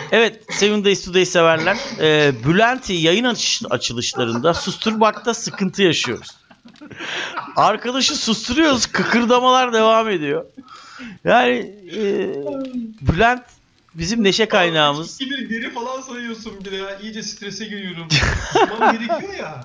Evet, Seven Days Today severler. Bülent'i yayın açılışlarında susturmakta sıkıntı yaşıyoruz. Arkadaşı susturuyoruz, kıkırdamalar devam ediyor. Yani Bülent bizim neşe kaynağımız. Abi, bir geri falan sayıyorsun bir de ya. İyice strese giriyorum. Susmam gerekiyor ya.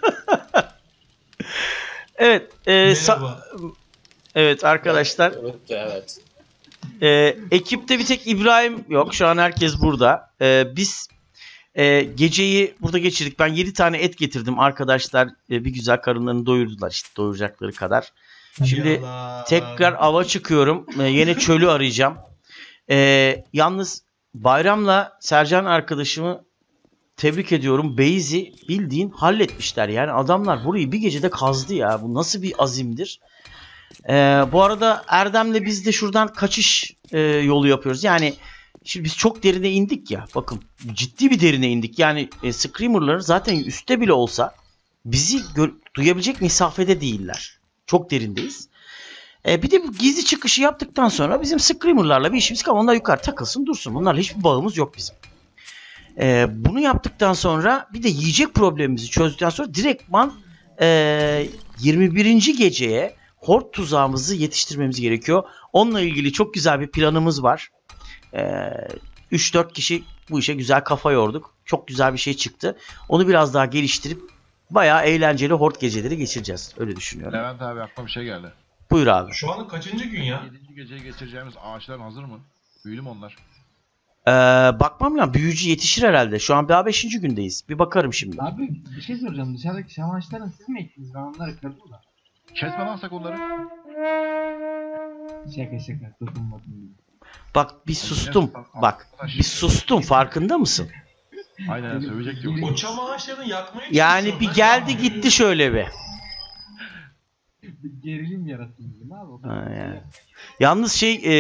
Evet. Merhaba. Evet arkadaşlar. Evet. Ekipte bir tek İbrahim yok. Şu an herkes burada. Biz geceyi burada geçirdik. Ben 7 tane et getirdim. Arkadaşlar bir güzel karınlarını doyurdular işte doyuracakları kadar. Şimdi Yalan. tekrar ava çıkıyorum. Yine çölü arayacağım. Yalnız Bayram'la Sercan arkadaşımı tebrik ediyorum. Beyzi bildiğin halletmişler. Yani adamlar burayı bir gecede kazdı ya. Bu nasıl bir azimdir? Bu arada Erdem'le biz de şuradan kaçış yolu yapıyoruz. Yani şimdi biz çok derine indik ya. Bakın ciddi bir derine indik. Yani Screamer'ların zaten üstte bile olsa bizi duyabilecek mesafede değiller. Çok derindeyiz. Bir de bu gizli çıkışı yaptıktan sonra bizim Screamer'larla bir işimiz kalmadı. Onlar yukarı takılsın dursun. Bunlarla hiçbir bağımız yok bizim. Bunu yaptıktan sonra bir de yiyecek problemimizi çözdükten sonra direktman 21. geceye horde tuzağımızı yetiştirmemiz gerekiyor. Onunla ilgili çok güzel bir planımız var. 3-4 kişi bu işe güzel kafa yorduk. Çok güzel bir şey çıktı. Onu biraz daha geliştirip bayağı eğlenceli horde geceleri geçireceğiz. Öyle düşünüyorum. Levent abi aklıma bir şey geldi. Buyur abi. Şu an kaçıncı gün ya? 7. geceye geçireceğimiz ağaçlar hazır mı? Büyülü mü onlar? Bakmam lazım. Büyücü yetişir herhalde. Şu an daha 5. gündeyiz. Bir bakarım şimdi. Abi bir şey soracağım. Dışarıdaki şam ağaçlarını siz mi ektiniz? Ben onları kırdım da. Kesme lan onları. Şaka dokunmadım. Bak bir sustum. Bak bir sustum. Farkında mısın? Aynen sövecek diyor. O çam ağaçlarını yakmaya Yani çalışıyorum. bir Ben geldi çam gitti şöyle bir. Bir gerilim yarattınız değil mi abi? Ha, yani. Yalnız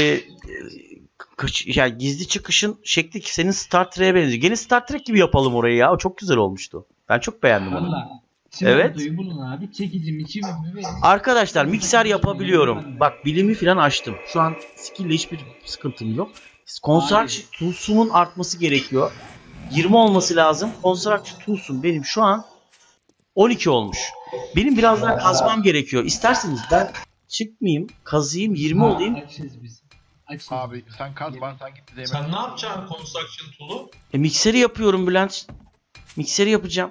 yani gizli çıkışın şekli ki senin Star Trek'e benziyor. Gene Star Trek gibi yapalım orayı ya. O çok güzel olmuştu. Ben çok beğendim onu. Valla. Evet. Bulun abi. Çekici miçi verin. Arkadaşlar mikser yapabiliyorum. Bak bilimi falan açtım. Şu an skill ile hiçbir sıkıntım yok. Construction tools'umun artması gerekiyor. 20 olması lazım. Construction tools'um benim şu an 12 olmuş. Benim biraz daha kazmam gerekiyor. İsterseniz ben çıkmayayım, kazıyım, 20 olayım. Açız biz. Açız. Abi sen kaz ben sen git demek. Sen ne yapacaksın construction tool'u? Mikseri yapıyorum Bülent. Mikseri yapacağım.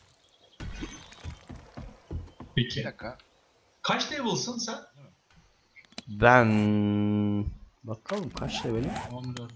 Bir Peki. dakika. Kaç level'sın sen? Ben bakalım kaç levelim? 14.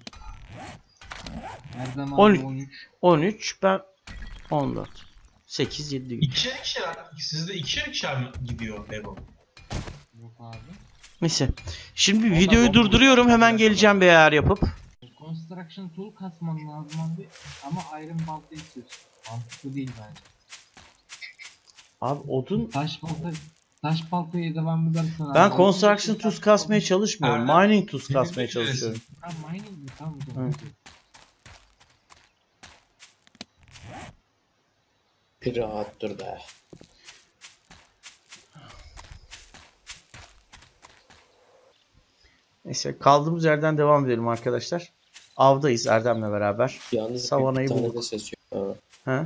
Erdem 13. abi 13. 13 ben 14. 8 7. İkişer sizde ikişer mi gidiyor level? Yok abi. Neyse. Şimdi videoyu durduruyorum. Hemen geleceğim bir ayar yapıp. Construction tool kasman lazım abi. Ama iron balta istiyorsun. Mantıklı değil bence. Abi odun Taş baltayı devam edersen abi. ben construction tools kasmaya çalışmıyorum. Mining tools kasmaya çalışıyorum. Ha mining mi? Tamam. Hı. Bir rahat dur be. Neyse kaldığımız yerden devam edelim arkadaşlar. Avdayız Erdem'le beraber. Yalnız Savanayı bir tane de bulduk. ses yok. Ha?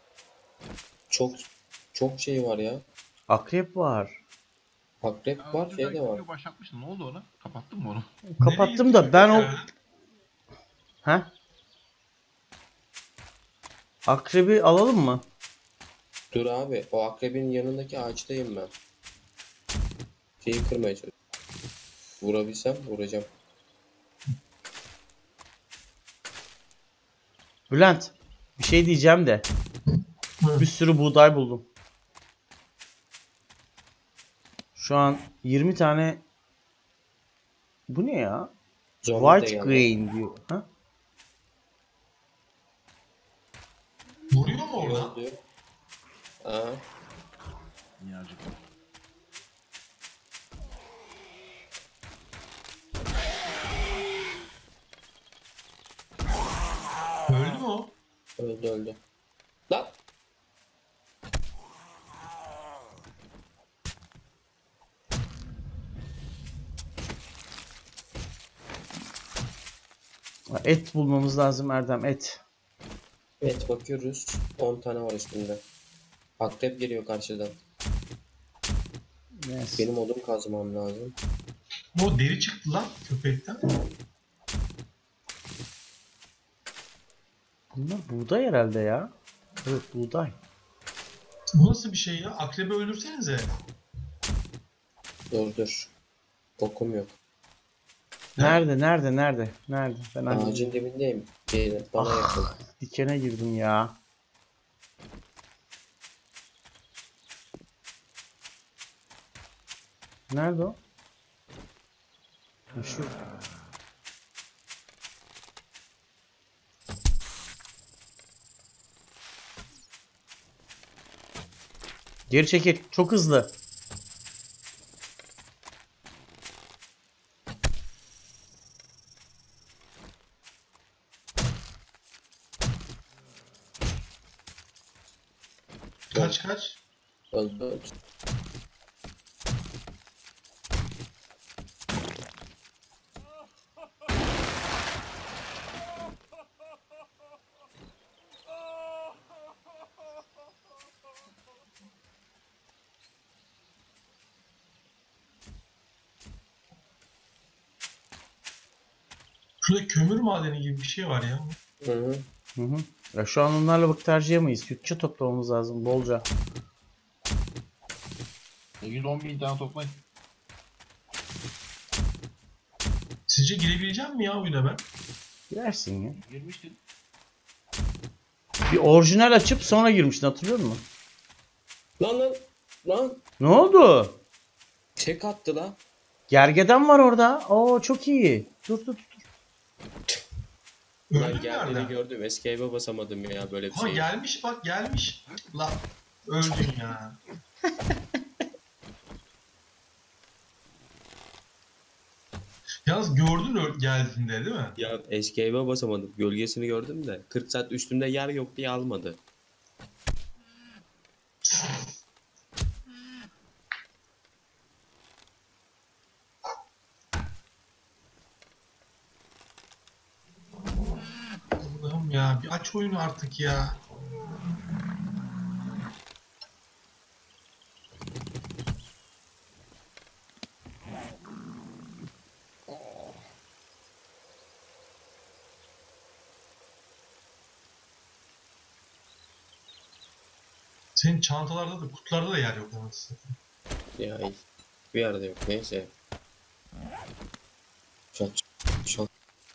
Çok şey var ya. Akrep var. Akrep var, şey de var. Video başlatmıştın ne oldu ona? Kapattın mı onu? Kapattım da ben o... Ha? Akrebi alalım mı? Dur abi, o akrebin yanındaki ağaçtayım ben. Şeyi kırmaya çalışıyorum. Vurabilsem vuracağım. Bülent bir şey diyeceğim de. Bir sürü buğday buldum. Şu an 20 tane. Bu ne ya? Zombi de White geldi. grain diyor. Ha? Vuruyor mu orada? Diyor. Aa, Niye acıktın? Öldü mü o? öldü. Lan! Et bulmamız lazım Erdem, et. Evet bakıyoruz. 10 tane var üstünde. Akrep geliyor karşıdan. Yes. Benim odun kazmam lazım. O deri çıktı lan köpekten. Bunlar buğday herhalde ya. Evet, buğday. Bu nasıl bir şey ya? Akrebi öldürsenize. Dur. Kokum yok. Nerede? Ben anlamadım. Ağacın dibindeyim. Gelin bana yakın. Dikene girdim ya. Nerede o? Ha, şu. Geri çekil. Çok hızlı. Kaç. Öldü. Şurada kömür madeni gibi bir şey var ya. Hı hı. Hı hı. Ya şu an onlarla vakit harcayamayız. Sütçü toplamamız lazım bolca. 110.000 tane toplayın. Sizce girebileceğim mi ya oyuna ben? Girersin ya. Girmiştin. Bir orijinal açıp sonra girmiştin, hatırlıyor musun? Lan. Ne oldu? Tek attı lan. Gergedan var orada. Oo, çok iyi. Dur. Lan Öldün geldiğini nereden? gördüm. Escape'e basamadım ya böyle bir Ha şey. gelmiş bak gelmiş. Lan öldün ya. Yalnız gördün geldiğinde değil mi? Ya Escape'e basamadım. Gölgesini gördüm de. 40 saat üstümde yer yok diye almadı. Allah'ım ya bir aç oyunu artık ya. Senin çantalarda da kutularda da yer yok anasını. Ya bir yerde yok. Neyse. Şat.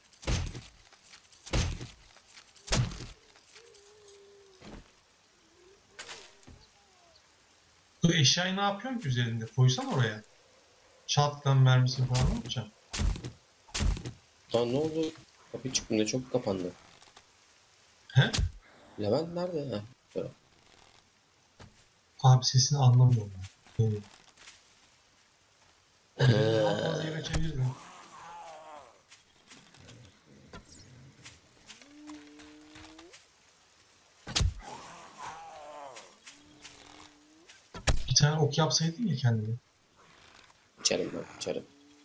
Bu eşyayı ne yapıyorsun ki üzerinde? Koysan oraya. Shotgun mermisi falan ne yapacaksın? Lan ne oldu? Kapı çıktığında çok kapandı. He? Levent nerede? Ha? Abi sesini anlamıyorum ben. Evet. Daha fazla yere çevirdim. Bir tane ok yapsaydın ya kendine. İçerim ben. İçerim.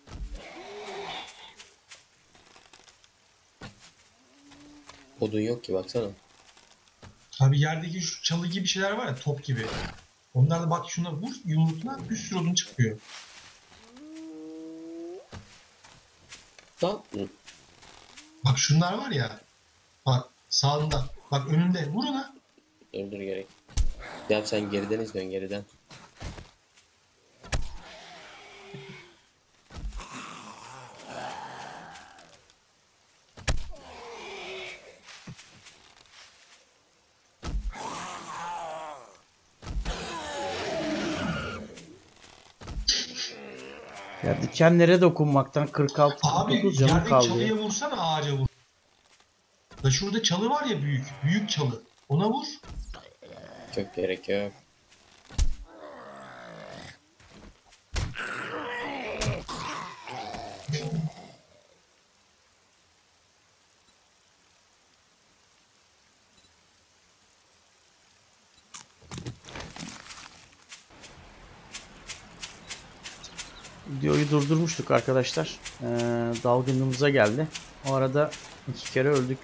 Odun yok ki baksana. Abi yerdeki şu çalı gibi şeyler var ya top gibi. Onlar da bak şuna vur yumrukla bir sürü odun çıkıyor. Lan. Hı. Bak şunlar var ya. Bak sağında. Bak önünde. Vur ona. Dur gerek. Ya sen geriden izliyorsun geriden. Ya dikenlere dokunmaktan 46 Abi 49 canım yerdeki kaldı çalıya ya. vursana ağaca vur. Da şurada çalı var ya büyük. Büyük çalı. Ona vur. Çok gerek yok. Videoyu durdurmuştuk arkadaşlar. Dalgınlığımıza geldi. O arada 2 kere öldük.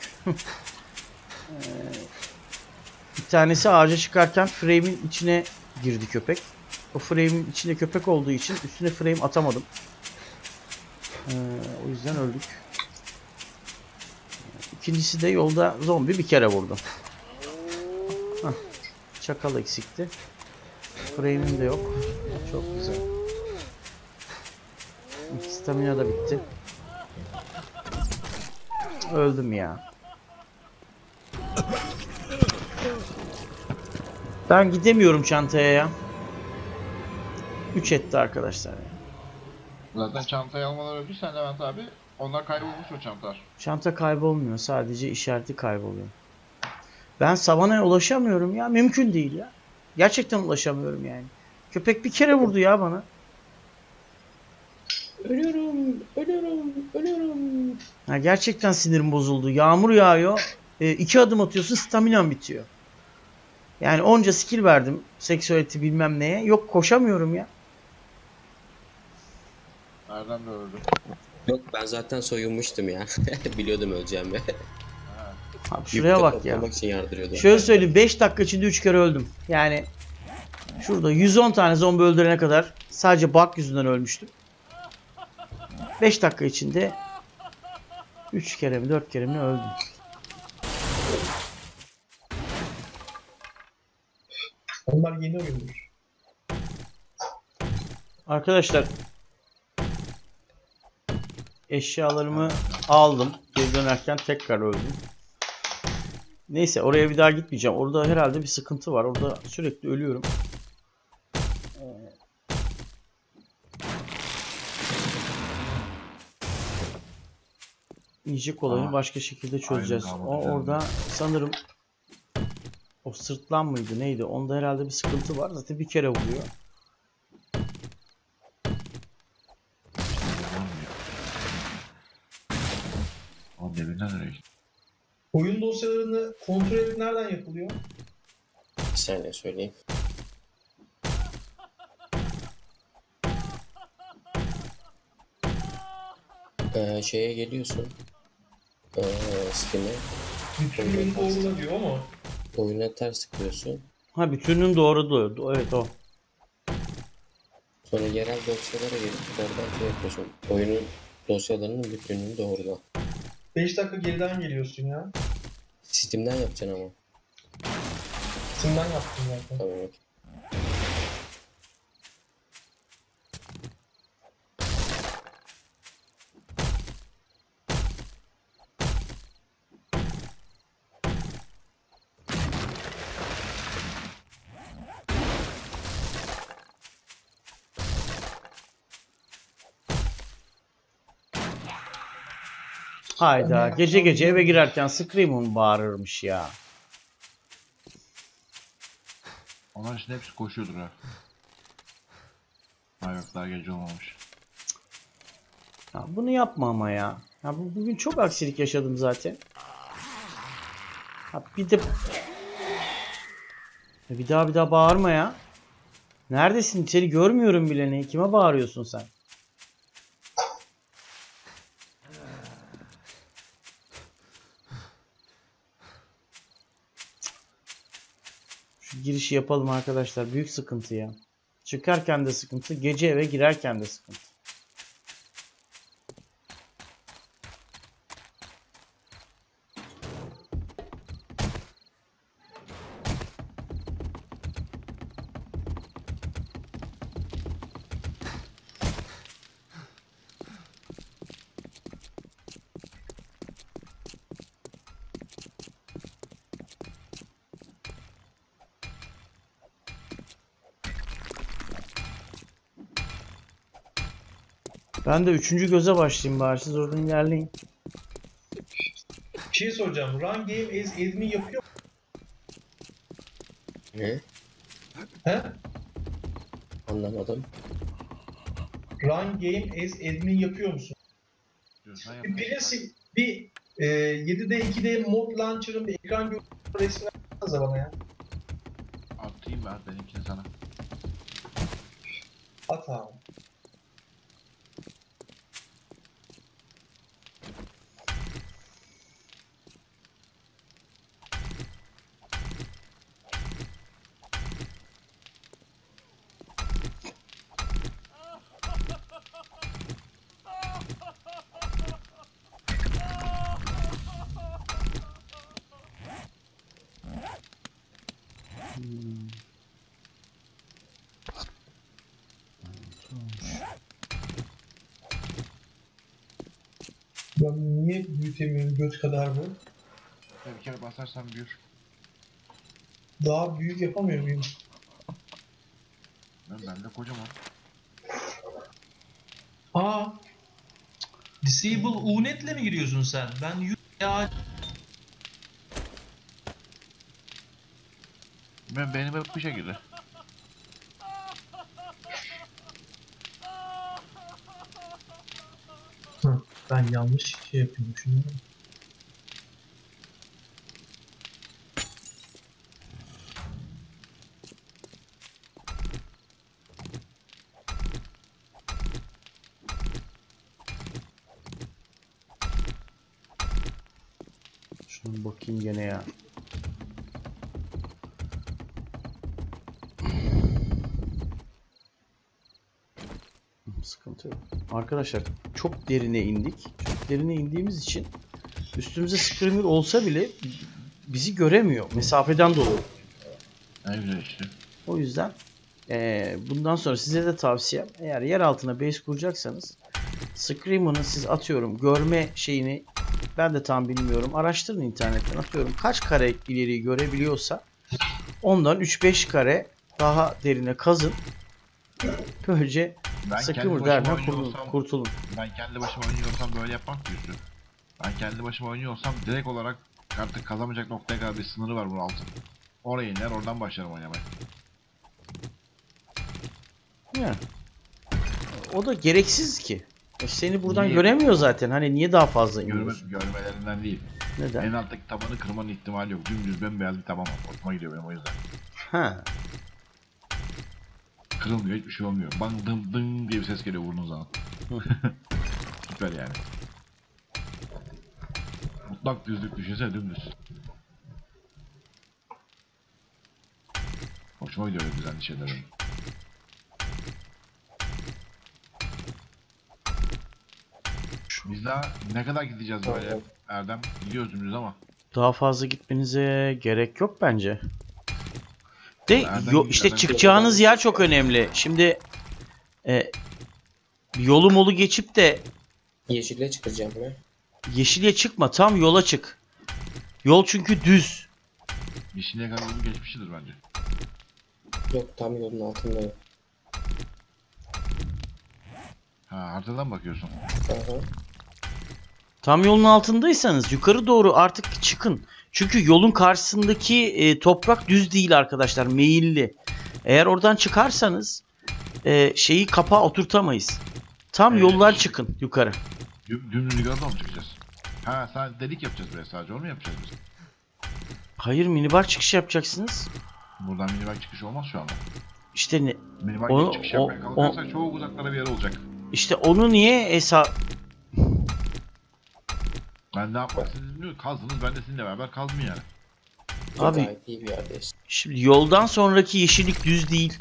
Bir tanesi ağaca çıkarken frame'in içine girdi köpek. O frame'in içinde köpek olduğu için üstüne frame atamadım. O yüzden öldük. İkincisi de yolda zombi bir kere vurdu. Hah, çakal eksikti. Frame'im de yok. Çok güzel. Stamina da bitti. Öldüm ya. Ben gidemiyorum çantaya ya. 3 etti arkadaşlar. Zaten çantayı almadan öldüysen Levent abi, onlar kaybolmuş o çantalar. Çanta kaybolmuyor. Sadece işareti kayboluyor. Ben savanaya ulaşamıyorum ya. Mümkün değil ya. Gerçekten ulaşamıyorum yani. Köpek bir kere vurdu ya bana. Ölüyorum. Ha, gerçekten sinirim bozuldu. Yağmur yağıyor. 2 adım atıyorsun, staminam bitiyor. Yani onca skill verdim. Seksüeliti bilmem neye. Yok, koşamıyorum ya. Nereden de öldü? Yok ben zaten soyunmuştum ya. Biliyordum öleceğimi. Abi şuraya bak ya. Toplamak için yardırıyordum. Şöyle söyleyeyim, 5 dakika içinde 3 kere öldüm. Yani şurada 110 tane zombi öldürene kadar sadece bug yüzünden ölmüştüm. 5 dakika içinde 3 kere mi 4 kere mi öldüm. Onlar yeni oyundur. Arkadaşlar eşyalarımı aldım. Geri dönerken tekrar öldüm. Neyse, oraya bir daha gitmeyeceğim. Orada herhalde bir sıkıntı var. Orada sürekli ölüyorum. Yiyecek olayını başka şekilde çözeceğiz. Aynen, O orada sanırım o sırtlan mıydı neydi? Onda herhalde bir sıkıntı var. Zaten bir kere vuruyor. O devinden nereye gitti? Oyun dosyalarını kontrol edip nereden yapılıyor? Bir saniye söyleyeyim. Şeye geliyorsun. Steam'e. Bütünlüğünü doğrula diyor ama Oyuna ters tıklıyorsun. Ha, bütünün doğru. Evet o. Sonra yerel dosyalara gelip oradan şey yapıyorsun. Oyunun dosyalarının bütünlüğünü doğrula. 5 dakika geriden geliyorsun ya. Steam'den yapacaksın ama. Steam'den yaptım zaten. Tamam. Okey. Hayda, gece gece eve girerken Scream'un bağırırmış ya. Onların için hepsi koşuyordur ha. Ha yok, daha gece olmamış. Ya bunu yapma ama ya. Ya bugün çok aksilik yaşadım zaten. Ha bir de bir daha bağırma ya. Neredesin? Seni görmüyorum bile, ne? Kime bağırıyorsun sen? Şu girişi yapalım arkadaşlar. Büyük sıkıntı ya. Çıkarken de sıkıntı, gece eve girerken de sıkıntı. Ben de 3. göze başlayayım bari. Siz oradan ilerleyin. Bir şey soracağım. Run game as admin yapıyor mu? Ne? He? Anlamadım. Run game as admin yapıyor musun? Diyorsan Bir yap. prensi bir 7'de 2'de mod launcher'ın bir ekran görüntüsü resmi versenize bana ya. Atayım ben benimkini sana. At abi. Ben niye büyütemiyorum göt kadar bu? Bir kere basarsan büyür. Daha büyük yapamıyor muyum? Ben de kocaman. Aa. Disable Unet'le mi giriyorsun sen? Ben ya Benim hep bu şekilde. ben yanlış şey yapıyormuşum. Şuna bakayım gene ya. Sıkıntı yok. Arkadaşlar çok derine indik. Çok derine indiğimiz için üstümüze screamer olsa bile bizi göremiyor. Mesafeden dolayı. Ne güzel işte. O yüzden bundan sonra size de tavsiyem, eğer yer altına base kuracaksanız Screamer'ın siz atıyorum görme şeyini ben de tam bilmiyorum. Araştırın internetten, atıyorum kaç kare ileri görebiliyorsa ondan 3-5 kare daha derine kazın. Böylece Ben kendi Screamer başıma derden oynuyorsam, kurtulun. ben kendi başıma oynuyorsam böyle yapmam ki Yusuf. Ben kendi başıma oynuyorsam direkt olarak artık kazanmayacak noktaya kadar bir sınırı var bunun altın. Oraya iner, oradan başlarım oynamaya. Yani. O da gereksiz ki. Seni buradan Niye? göremiyor zaten. Hani niye daha fazla iniyorsun? Görmelerinden değil. Neden? En alttaki tabanı kırmanın ihtimali yok. Dümdüz bembeyaz bir taban var. Hoşuma gidiyor benim o yüzden. Ha. Kırılmıyor, hiçbir şey olmuyor. Bang dım dım diye bir ses geliyor vurduğun zaman. Süper yani. Mutlak düzlük düşünsene, dümdüz. Hoşuma gidiyor öyle düzenli şeyler benim. Biz daha ne kadar gideceğiz böyle Erdem? Gidiyoruz dümdüz ama. Daha fazla gitmenize gerek yok bence. De Nereden işte nereden çıkacağınız yer çok önemli. Şimdi yolu molu geçip de Yeşile çıkacağım ya. yeşile çıkma, tam yola çık. Yol çünkü düz. Yeşilliğe kadar yolu geçmişidir bence. Yok, tam yolun altındayım. Ha, haritadan bakıyorsun. Aha. Tam yolun altındaysanız yukarı doğru artık çıkın. Çünkü yolun karşısındaki toprak düz değil arkadaşlar, meyilli. Eğer oradan çıkarsanız şeyi kapağa oturtamayız. Tam Evet. yoldan çıkın yukarı. Dümdüz yukarıdan mı çıkacağız? Ha, sadece delik yapacağız böyle, sadece onu mu yapacağız biz? Hayır, minibar çıkış yapacaksınız. Buradan minibar çıkış olmaz şu anda. İşte Minibar O- çıkış o- yapmaya kalkarsak çok uzaklara bir yer olacak. işte onu niye Ben ne yapmak istediğinizi bilmiyorum. Kazdınız, ben de sizinle beraber kazdım yani. Abi- Gayet iyi bir yerdeyiz. Şimdi yoldan sonraki yeşillik düz değil.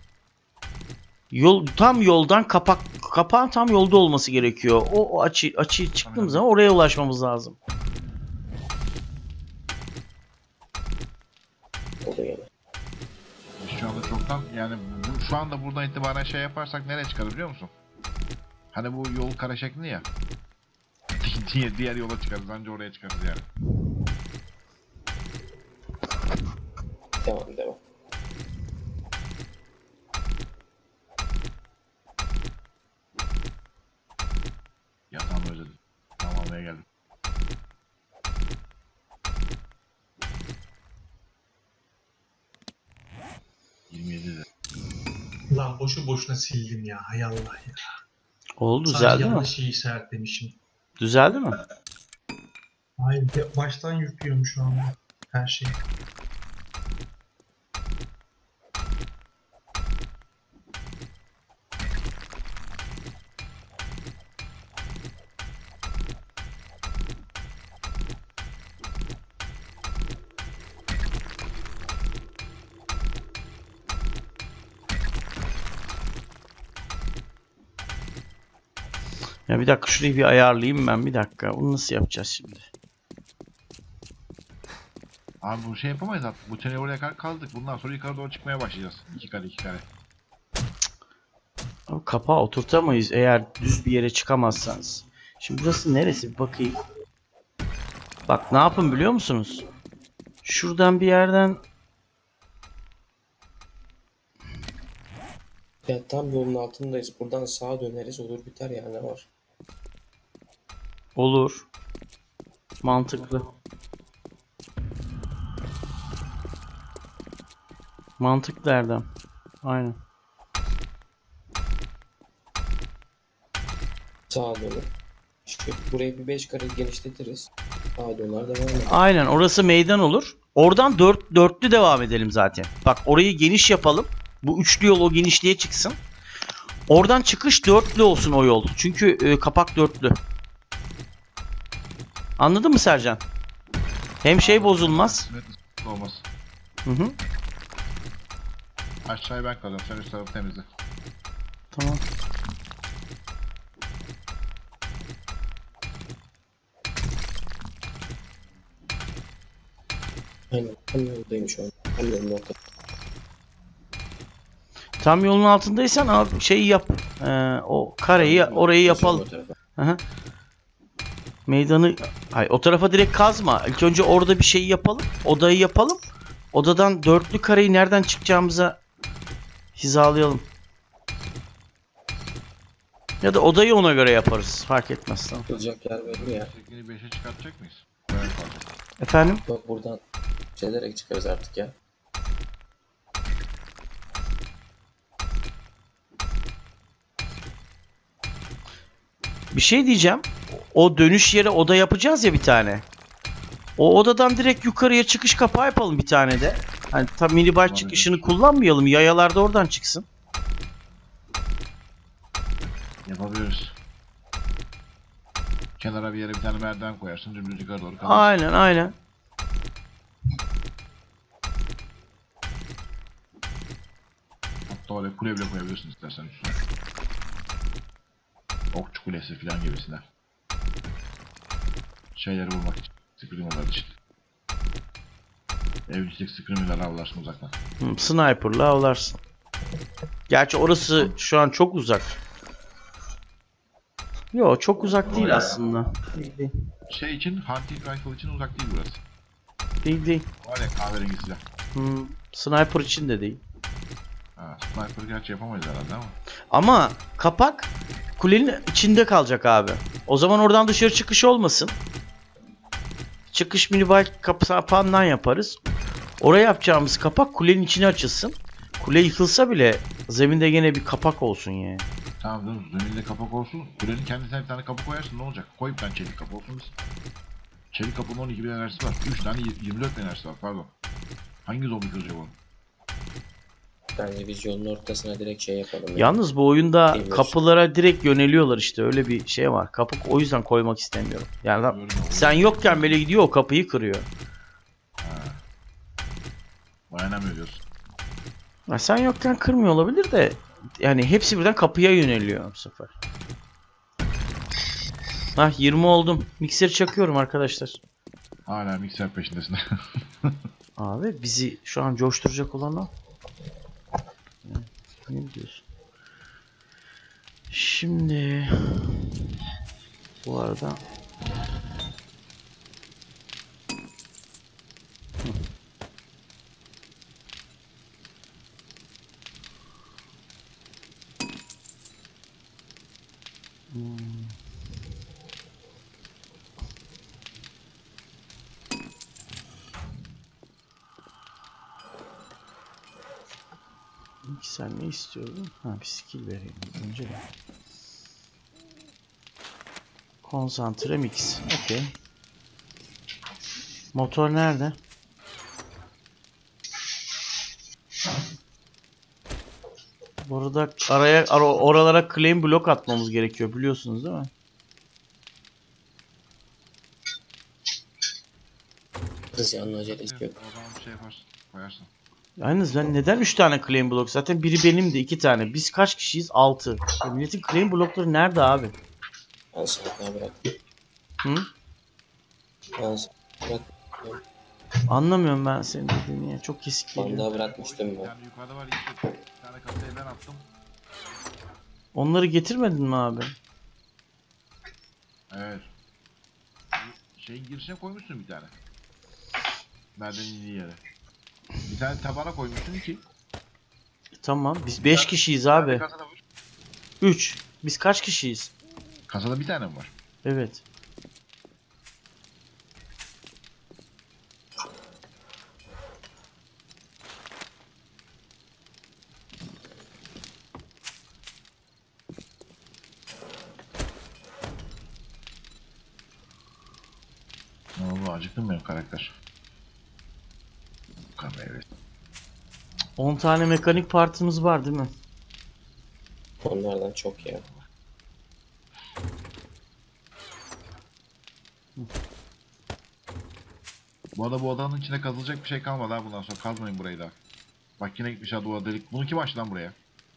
Yol tam yoldan kapağın tam yolda olması gerekiyor. O açıya çıktığımız Tamam. zaman oraya ulaşmamız lazım. Oluyor yani. Biz şu anda çoktan yani şu anda buradan itibaren şey yaparsak nereye çıkarız biliyor musun? Hani bu yol kare şeklinde ya. Diğer yola çıkarız, anca oraya çıkarız yani. Devam. Yatağımı özledim. Tam almaya geldim. ...27'de. Lan boşu boşuna sildim ya. Hay Allah ya. Oldu, Sadece düzeldi mi? yanlış şeyi işaretlemişim. Düzeldi mi? Hayır, baştan yüklüyorum şu anda her şeyi. Ya bir dakika, şurayı bir ayarlayayım ben, bir dakika. Bunu nasıl yapacağız şimdi? Abi bu şey yapamayız artık. Bu sene oraya kadar kazdık. Bundan sonra yukarı doğru çıkmaya başlayacağız. 2 kare 2 kare. Abi kapağı oturtamayız eğer düz bir yere çıkamazsanız. Şimdi burası neresi? Bir bakayım. Bak ne yapın biliyor musunuz? Şuradan bir yerden Ya tam yolun altındayız. Buradan sağa döneriz olur biter ya ne var? olur. Mantıklı. Mantıklı Erdem. Aynen. Sağa dönüp. İşte burayı bir 5 kare genişletiriz. Sağa döner devam eder. Aynen orası meydan olur. Oradan dörtlü devam edelim zaten. Bak orayı geniş yapalım. Bu üçlü yol o genişliğe çıksın. Oradan çıkış dörtlü olsun o yol. Çünkü kapak dörtlü. Anladın mı Sercan? Hem şey bozulmaz. Olmaz. Hı hı. Aşağıya ben kalıyorum. Sen üst tarafı temizle. Tamam. Aynen. Tam yoldayım şu an. Tam yolun ortasında. Tam yolun altındaysan abi şeyi yap. O kareyi orayı yapalım. O tarafa. Hı hı. Meydanı hayır, o tarafa direkt kazma. İlk önce orada bir şey yapalım. Odayı yapalım. Odadan dörtlü kareyi nereden çıkacağımıza hizalayalım. Ya da odayı ona göre yaparız. Fark etmez. Tamam. Yapılacak yer belli ya. Tekini 5'e çıkartacak mıyız? Böyle kalacak. Efendim? Yok buradan şeylerek çıkarız artık ya. Bir şey diyeceğim. O dönüş yere oda yapacağız ya bir tane. O odadan direkt yukarıya çıkış kapağı yapalım bir tane de. Hani tam minibar çıkışını kullanmayalım. Yayalar da oradan çıksın. Yapabiliriz. Kenara bir yere bir tane merdiven koyarsın. Dümdüz yukarı doğru kalır. Aynen aynen. Hatta öyle kule bile koyabilirsin istersen üstüne. Okçu kulesi falan gibisinden. Şeyleri vurmak için. Screamer'lar için. Evcilik Screamer'lar avlarsın uzaktan. Sniper'la avlarsın. Gerçi orası şu an çok uzak. Yo çok uzak değil aslında. Değil. Şey için, hunting rifle için uzak değil burası. Değil. Var ya kahverengi silah. Sniper için de değil. Ha, sniper gerçi yapamayız herhalde ama. Ama kapak kulenin içinde kalacak abi. O zaman oradan dışarı çıkış olmasın. Çıkış minibar kapağından yaparız. Oraya yapacağımız kapak kulenin içine açılsın. Kule yıkılsa bile zeminde gene bir kapak olsun yani. Tamam canım, zeminde kapak olsun. Kulenin kendisine bir tane kapı koyarsın ne olacak? Koy bir tane çelik kapı olsun biz. Çelik kapının 12 bin enerjisi var. 3 tane 24 bin enerjisi var pardon. Hangi zombi kıracak onu? Bence biz yolun ortasına direkt şey yapalım. ya. Yalnız bu oyunda Bilmiyorum. kapılara direkt yöneliyorlar işte. Öyle bir şey var. Kapı o yüzden koymak istemiyorum. Yani sen yokken böyle gidiyor o kapıyı kırıyor. Dayanamıyor diyorsun. Ya sen yokken kırmıyor olabilir de yani hepsi birden kapıya yöneliyor bu sefer. Hah 20 oldum. Mikseri çakıyorum arkadaşlar. Hala mikser peşindesin. Abi bizi şu an coşturacak olan o. Ne diyorsun? Şimdi bu arada sen ne istiyordun? Ha bir skill vereyim önce de. Konsantre mix. Okey. Motor nerede? Burada oralara claim block atmamız gerekiyor biliyorsunuz değil mi? Kız yanına acelesi yok. O zaman bir şey yaparsın. Koyarsın. Yalnız ben neden 3 tane claim block? Zaten biri benim de 2 tane. Biz kaç kişiyiz? 6. Milletin claim blockları nerede abi? Ben sana bırak. Hı? Ben sana bırak. Anlamıyorum ben senin dediğini ya. Çok kesik geliyor. Bandağı bırakmıştım Bir ben. tane yukarıda var. Bir tane kasayı ben attım. Onları getirmedin mi abi? Evet. Şeyin girişine koymuşsun bir tane. Merdivenin indiği yere. Bir tane tabana koymuşsun ki. Tamam. Biz 5 kişiyiz abi. Kasada var. 3. Biz kaç kişiyiz? Kasada bir tane mi var? Evet. Ne oldu? Acıktım benim karakter. Evet. 10 tane mekanik partımız var değil mi? Onlardan çok ya. Bu arada bu odanın içine kazılacak bir şey kalmadı ha bundan sonra. Kazmayın burayı da. Bak yine gitmiş ha duvar delik. Bunu kim açtı lan buraya?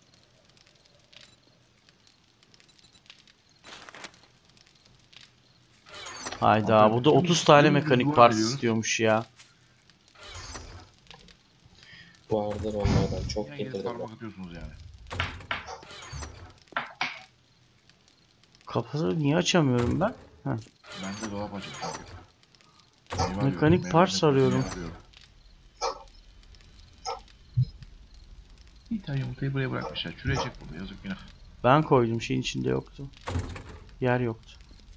Hayda, bu da 30 tane mekanik duvar part veriyoruz. istiyormuş ya. Vardır onlardan çok Yine gelip getirdim ben. parmak atıyorsunuz yani. Kapıları niye açamıyorum ben? Ben de dolap açık çünkü. Meyve Mekanik arıyorum, parts meyve arıyorum. arıyorum. Bir tane yumurtayı buraya bırakmışlar. Çürüyecek burada, yazık günah. Ben koydum, şeyin içinde yoktu. Yer yoktu.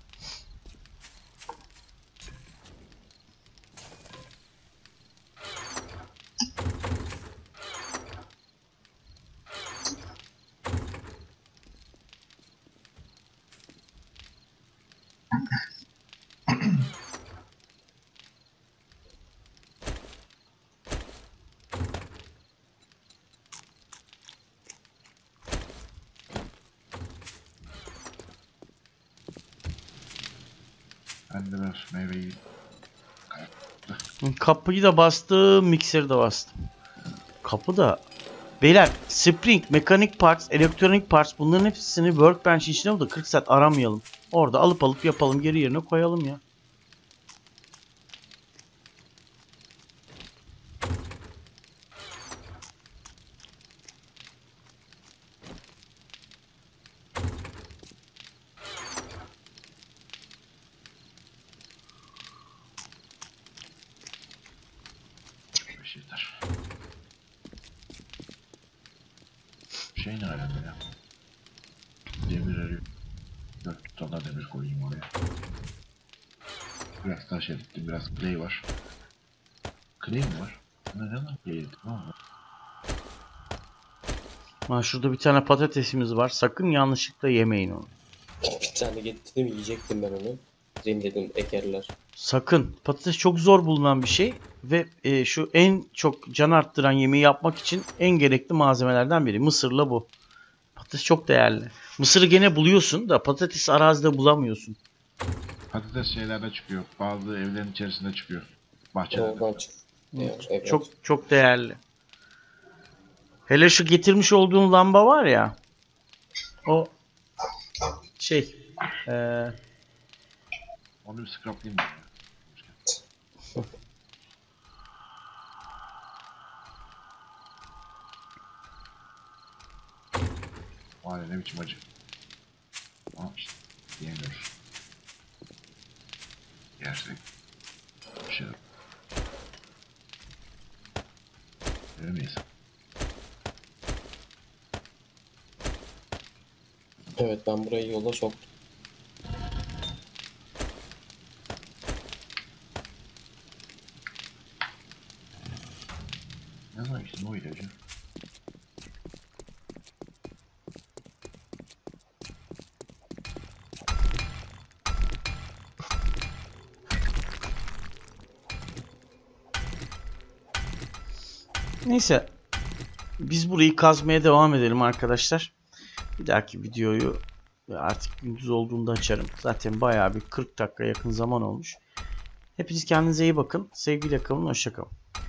Ben de biraz meyveyi... Kapıyı da bastım, mikseri de bastım. Kapı da... Beyler, spring, mekanik parts, elektronik parts, bunların hepsini workbench içine alıp da 40 saat aramayalım. Orada alıp yapalım, geri yerine koyalım ya. Bir şey yeter. Şey ne alemde ya? Demir arıyor. 4 tane demir koyayım oraya. Biraz taş erittim, biraz clay var. Clay mi var? Neden clay erittim? Ha, şurada bir tane patatesimiz var. Sakın yanlışlıkla yemeyin onu. Bir tane getirdim yiyecektim ben onu. Dedim dedim ekerler. Sakın. Patates çok zor bulunan bir şey. Ve şu en çok can arttıran yemeği yapmak için en gerekli malzemelerden biri. Mısırla bu. Patates çok değerli. Mısırı gene buluyorsun da patatesi arazide bulamıyorsun. Patates şeylerde çıkıyor. Bazı evlerin içerisinde çıkıyor. Bahçelerde. Oradan çık. Evet. Çok değerli. Hele şu getirmiş olduğum lamba var ya. O şey. Onu bir scraplayayım ben ya. Var ya ne biçim acı. Ama işte yiyemiyoruz. Yersek bir şey yok. Yemeyiz. Evet ben burayı yola soktum. Ne zaman işte o ilacı? Neyse. Biz burayı kazmaya devam edelim arkadaşlar. Bir dahaki videoyu artık gündüz olduğunda açarım. Zaten bayağı bir 40 dakika yakın zaman olmuş. Hepiniz kendinize iyi bakın. Sevgiyle kalın. Hoşça kalın.